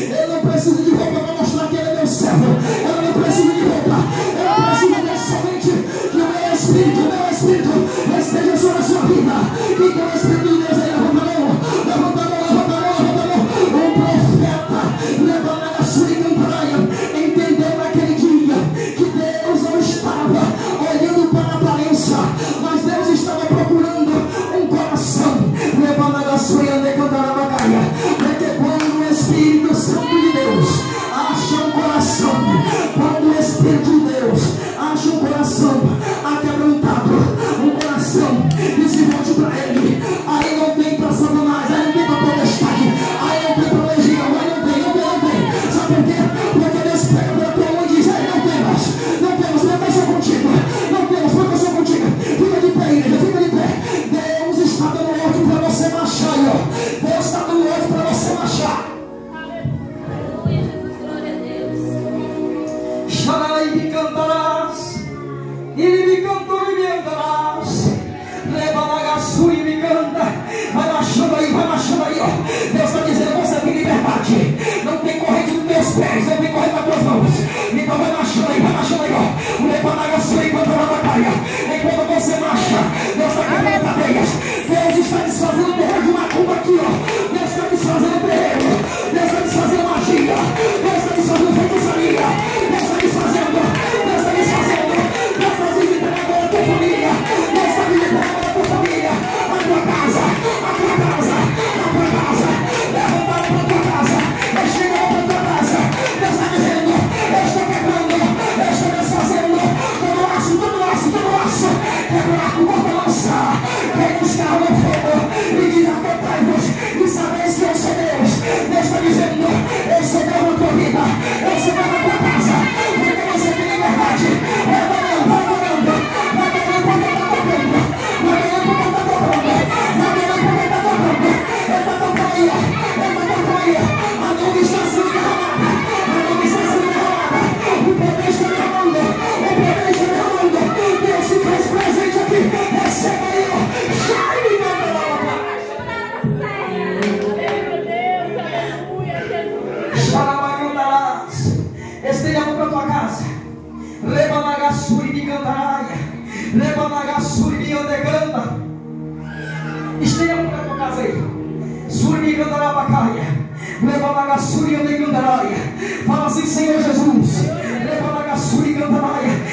Eu não preciso de roupa para mostrar que ele é meu servo. Eu não preciso de roupa. Eu preciso somente que o meu Espírito esteja sobre a sua vida. E que o Espírito de Deus aí levanta a mão. Levanta a mão, levanta a mão, levanta a mão. Um profeta levanta a sua cantaria. Entendeu naquele dia que Deus não estava olhando para a aparência, mas Deus estava procurando um coração. Levanta a sua cantaria. Porque quando o Espírito Santo de Deus acha um coração, quando o Espírito de Deus acha um coração aquebrantado, um coração que se volte para ele, aí não tem para Satanás, aí não tem para potestade, aí não tem para legião, aí não tem. Sabe por quê? Porque Deus pega para tua mão e diz: aí não temos, porque eu sou contigo, não temos, porque eu sou contigo. Fica de pé, igreja, fica de pé. Deus está dando ordem para você marchar, ó. Deus está dando ordem para você marchar. Aleluia, Jesus, glória a Deus. Chorará e me cantarás, e me cantou e me andarás. Leva na gaçu e me canta. Vai marchando aí, ó. Deus está dizendo: você tem liberdade. Não tem corrente nos teus pés, não tem corrente nas tuas mãos. Então vai marchando aí, ó. Leva na gaçu e canta na batalha. Enquanto você marcha, Deus está quebrando cadeias. Deus está desfazendo o terreno de macumba aqui, ó. Deus está desfazendo o terreno. Deus está desfazendo magia. Deus está desfazendo feitiçaria. Deus está desfazendo. Deus está desentregando a tua família. Deus está desentregando a tua família. A tua casa. Levanta para a tua casa. Chega para a tua casa. Deus está dizendo: eu estou quebrando. Eu estou desfazendo. Todo laço. Quebrar com corta lança. Vem buscar o fogo. E diz: aquietai-vos. E sabeis que eu sou Deus. Deus está dizendo: eu sou Deus na tua vida. Eu sou Deus na tua casa. Porque você tem liberdade. Vai ganhando. A nuvem está sendo derramada. O poder está derramando. Deus se faz presente aqui. Receba aí, ó. Esteja para a tua casa. Leva na gaçura e me cantaria. Leva na gaçura e me andeganda. Esteja para a tua casa aí. Suri me cantará bacaia. Leva na gaçura e andegandaria. Fala assim: Senhor Jesus. Leva na gaçura e cantaria.